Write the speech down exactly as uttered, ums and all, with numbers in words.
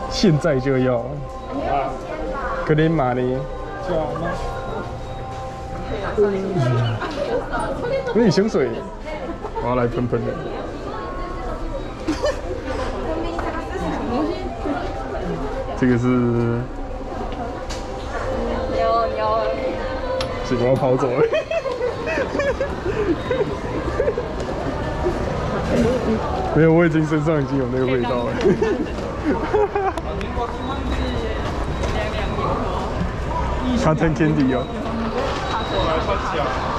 现在就要。 啊， 可怜玛丽， 叫吗？ 有点香水，我要来喷喷的。这个是， 牛牛， 是我要跑走了。没有，我已经身上已经有那个味道了。Cotton candy 哦。